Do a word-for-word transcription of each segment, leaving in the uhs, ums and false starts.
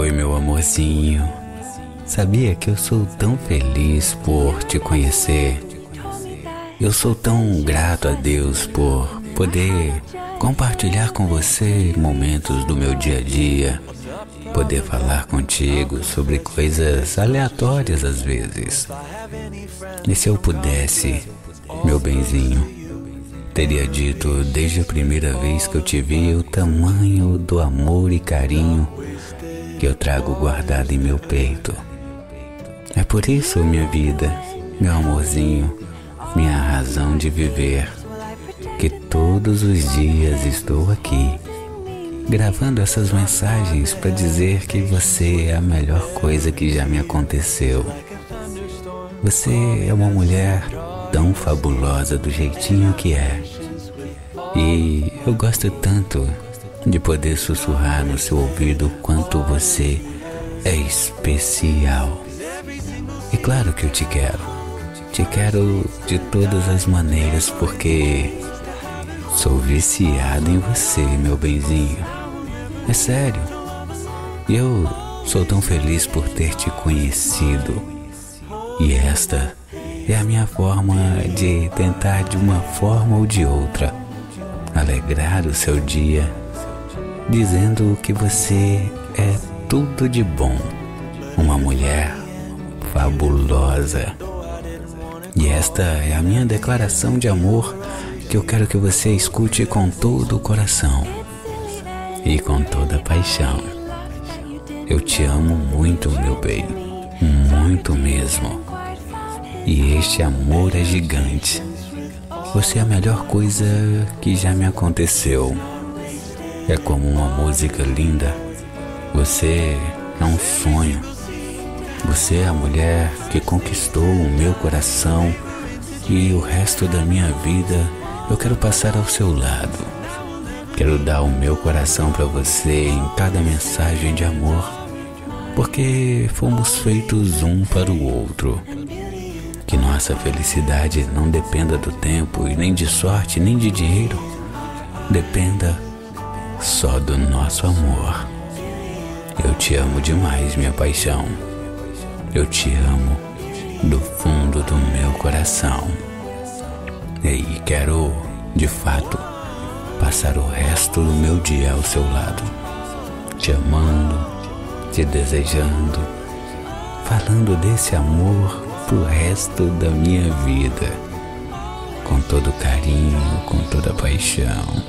Oi, meu amorzinho. Sabia que eu sou tão feliz por te conhecer? Eu sou tão grato a Deus por poder compartilhar com você momentos do meu dia a dia, poder falar contigo sobre coisas aleatórias às vezes. E se eu pudesse, meu benzinho, teria dito desde a primeira vez que eu te vi o tamanho do amor e carinho que eu trago guardado em meu peito. É por isso, minha vida, meu amorzinho, minha razão de viver, que todos os dias estou aqui, gravando essas mensagens para dizer que você é a melhor coisa que já me aconteceu. Você é uma mulher tão fabulosa do jeitinho que é. E eu gosto tanto de poder sussurrar no seu ouvido o quanto você é especial. E claro que eu te quero. Te quero de todas as maneiras porque sou viciado em você, meu benzinho. É sério. E eu sou tão feliz por ter te conhecido. E esta é a minha forma de tentar, de uma forma ou de outra, alegrar o seu dia, dizendo que você é tudo de bom, uma mulher fabulosa. E esta é a minha declaração de amor que eu quero que você escute com todo o coração e com toda a paixão. Eu te amo muito, meu bem, muito mesmo. E este amor é gigante. Você é a melhor coisa que já me aconteceu. É como uma música linda. Você é um sonho. Você é a mulher que conquistou o meu coração e o resto da minha vida eu quero passar ao seu lado. Quero dar o meu coração para você em cada mensagem de amor, porque fomos feitos um para o outro. Que nossa felicidade não dependa do tempo e nem de sorte, nem de dinheiro. Dependa só do nosso amor. Eu te amo demais, minha paixão. Eu te amo do fundo do meu coração. E quero, de fato, passar o resto do meu dia ao seu lado, te amando, te desejando, falando desse amor pro resto da minha vida, com todo carinho, com toda paixão.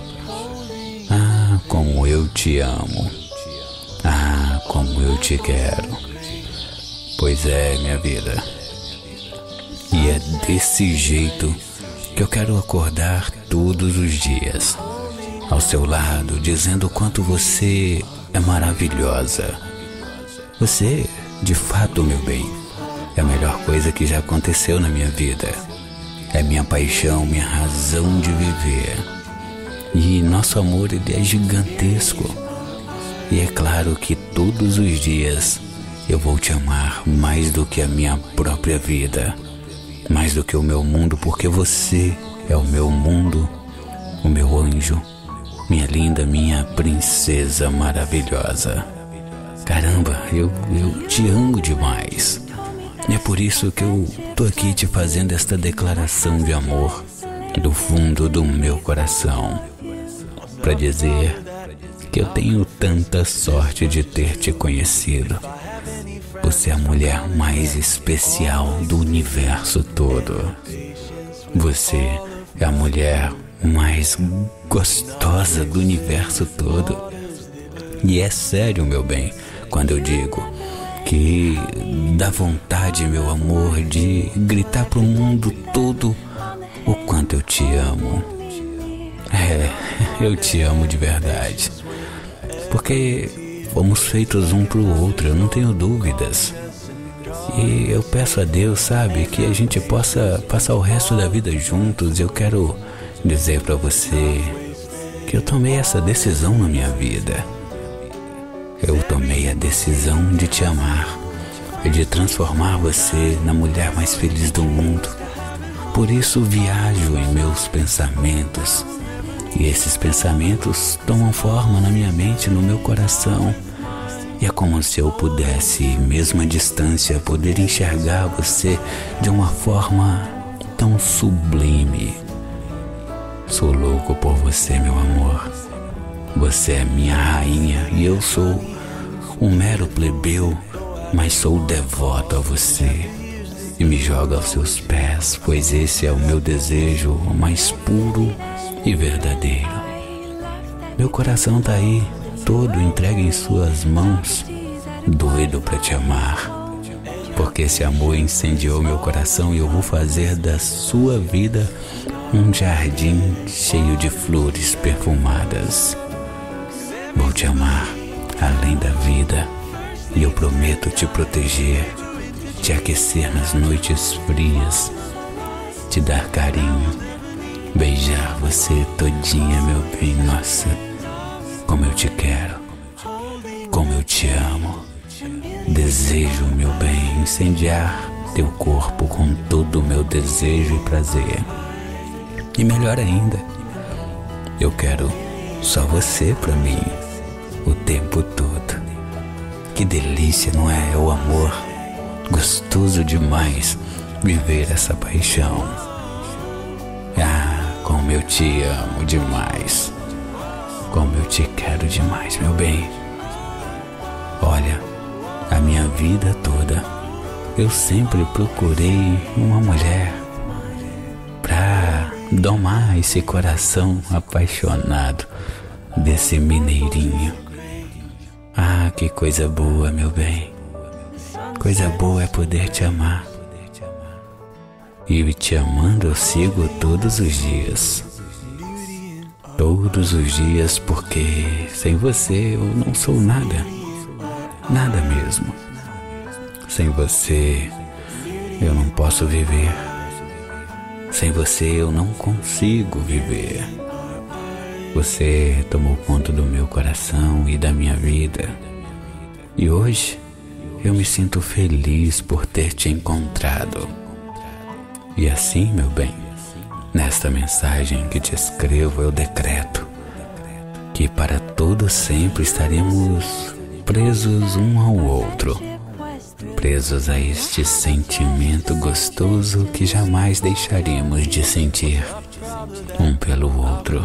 Ah, como eu te amo. Ah, como eu te quero. Pois é, minha vida. E é desse jeito que eu quero acordar todos os dias, ao seu lado, dizendo o quanto você é maravilhosa. Você, de fato, meu bem, é a melhor coisa que já aconteceu na minha vida. É minha paixão, minha razão de viver. E nosso amor, ele é gigantesco. E é claro que todos os dias eu vou te amar mais do que a minha própria vida, mais do que o meu mundo, porque você é o meu mundo, o meu anjo, minha linda, minha princesa maravilhosa. Caramba, eu, eu te amo demais. E é por isso que eu tô aqui te fazendo esta declaração de amor do fundo do meu coração, para dizer que eu tenho tanta sorte de ter te conhecido. Você é a mulher mais especial do universo todo. Você é a mulher mais gostosa do universo todo. E é sério, meu bem, quando eu digo que dá vontade, meu amor, de gritar pro mundo todo o quanto eu te amo. É, eu te amo de verdade. Porque fomos feitos um pro outro, eu não tenho dúvidas. E eu peço a Deus, sabe, que a gente possa passar o resto da vida juntos. Eu quero dizer pra você que eu tomei essa decisão na minha vida. Eu tomei a decisão de te amar e de transformar você na mulher mais feliz do mundo. Por isso viajo em meus pensamentos. E esses pensamentos tomam forma na minha mente, no meu coração. E é como se eu pudesse, mesmo à distância, poder enxergar você de uma forma tão sublime. Sou louco por você, meu amor. Você é minha rainha e eu sou um mero plebeu, mas sou devoto a você. E me jogo aos seus pés, pois esse é o meu desejo mais puro e verdadeiro. Meu coração tá aí, todo entregue em suas mãos, doido pra te amar. Porque esse amor incendiou meu coração e eu vou fazer da sua vida um jardim cheio de flores perfumadas. Vou te amar além da vida e eu prometo te proteger, te aquecer nas noites frias, te dar carinho, beijar você todinha, meu bem. Nossa, como eu te quero, como eu te amo. Desejo, meu bem, incendiar teu corpo com todo o meu desejo e prazer. E melhor ainda, eu quero só você pra mim o tempo todo. Que delícia, não é? É o amor. Gostoso demais viver essa paixão. Ah, como eu te amo demais. Como eu te quero demais, meu bem. Olha, a minha vida toda eu sempre procurei uma mulher pra domar esse coração apaixonado desse mineirinho. Ah, que coisa boa, meu bem. Coisa boa é poder te amar. E te amando eu sigo todos os dias. Todos os dias, porque sem você eu não sou nada. Nada mesmo. Sem você eu não posso viver. Sem você eu não consigo viver. Você tomou conta do meu coração e da minha vida. E hoje eu me sinto feliz por ter te encontrado. E assim, meu bem, nesta mensagem que te escrevo eu decreto que para todo sempre estaremos presos um ao outro, presos a este sentimento gostoso que jamais deixaremos de sentir um pelo outro.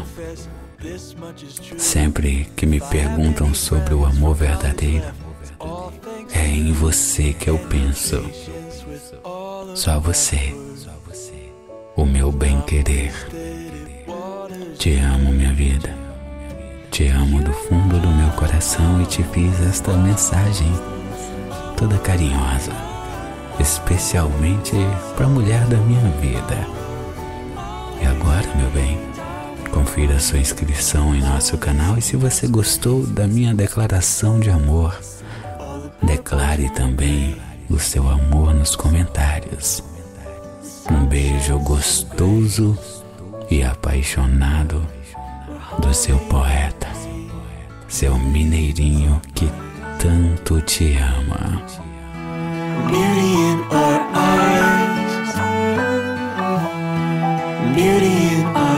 Sempre que me perguntam sobre o amor verdadeiro, é em você que eu penso. Só você, o meu bem-querer. Te amo, minha vida. Te amo do fundo do meu coração e te fiz esta mensagem toda carinhosa, especialmente para a mulher da minha vida. E agora, meu bem, confira a sua inscrição em nosso canal e se você gostou da minha declaração de amor, declare também o seu amor nos comentários. Um beijo gostoso e apaixonado do seu poeta, seu mineirinho que tanto te ama. Beauty in our eyes, beauty in our